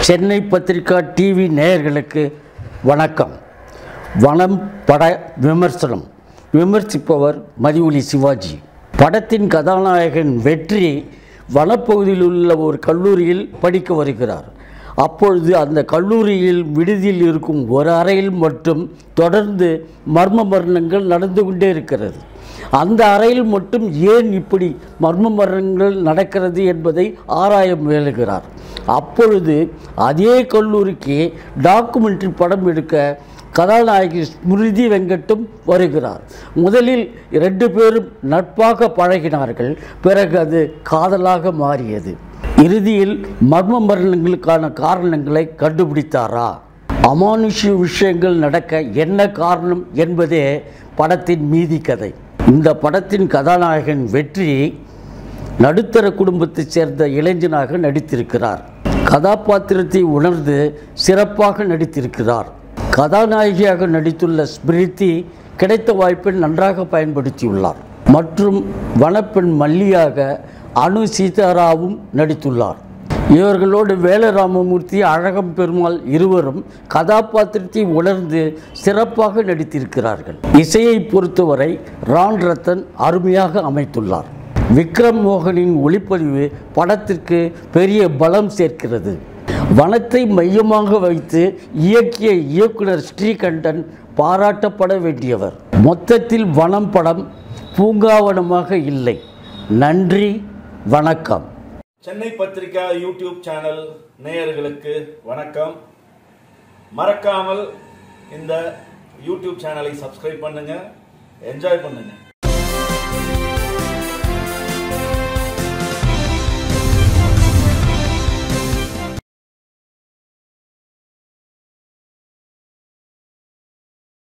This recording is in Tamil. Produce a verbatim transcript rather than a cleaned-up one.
சென்னை பத்திரிகா டிவி நேயர்களுக்கு வணக்கம். வனம் பட விமர்சனம். விமர்சிப்பவர் மதிவொலி சிவாஜி. படத்தின் கதாநாயகன் வெற்றி வனப்பகுதியில் உள்ள ஒரு கல்லூரியில் படிக்க வருகிறார். அப்பொழுது அந்த கல்லூரியில் விடுதியில் இருக்கும் ஒரு அறையில் மட்டும் தொடர்ந்து மர்ம மரணங்கள் நடந்து கொண்டே இருக்கிறது. அந்த அறையில் மட்டும் ஏன் இப்படி மர்ம மரணங்கள் நடக்கிறது என்பதை ஆராய முயலுகிறார். அப்பொழுது அதே கல்லூரிக்கு டாக்குமெண்ட்ரி படம் எடுக்க கதாநாயகி ஸ்மிருதி வெங்கட்டும் வருகிறார். முதலில் இரண்டு பேரும் நட்பாக பழகினார்கள். பிறகு அது காதலாக மாறியது. இறுதியில் மர்ம மரணங்களுக்கான காரணங்களை கண்டுபிடித்தாரா? அமானுஷ்ய விஷயங்கள் நடக்க என்ன காரணம் என்பதே படத்தின் மீதி கதை. இந்த படத்தின் கதாநாயகன் வெற்றி நடுத்தர குடும்பத்தைச் சேர்ந்த இளைஞனாக நடித்திருக்கிறார். கதாபாத்திரத்தை உணர்ந்து சிறப்பாக நடித்திருக்கிறார். கதாநாயகியாக நடித்துள்ள ஸ்மிருதி கிடைத்த வாய்ப்பை நன்றாக பயன்படுத்தியுள்ளார். மற்றும் வனப்பெண் மல்லியாக அனு சீதாராவும் நடித்துள்ளார். இவர்களோடு வேலராமமூர்த்தி, அழகம் பெருமாள் இருவரும் கதாபாத்திரத்தை உணர்ந்து சிறப்பாக நடித்திருக்கிறார்கள். இசையை பொறுத்தவரை ரான் ரத்தன் அருமையாக அமைத்துள்ளார். விக்ரம் மோகனின் ஒளிப்பதிவு படத்திற்கு பெரிய பலம் சேர்க்கிறது. வனத்தை மையமாக வைத்து இயக்கிய இயக்குனர் ஸ்ரீகண்டன் பாராட்டப்பட வேண்டியவர். மொத்தத்தில் வனம் படம் பூங்காவனமாக இல்லை. நன்றி, வணக்கம். சென்னை பத்திரிகா யூடியூப் சேனல் நேயர்களுக்கு வணக்கம். மறக்காமல் இந்த யூடியூப் சேனலை சப்ஸ்கிரைப் பண்ணுங்க, என்ஜாய் பண்ணுங்க.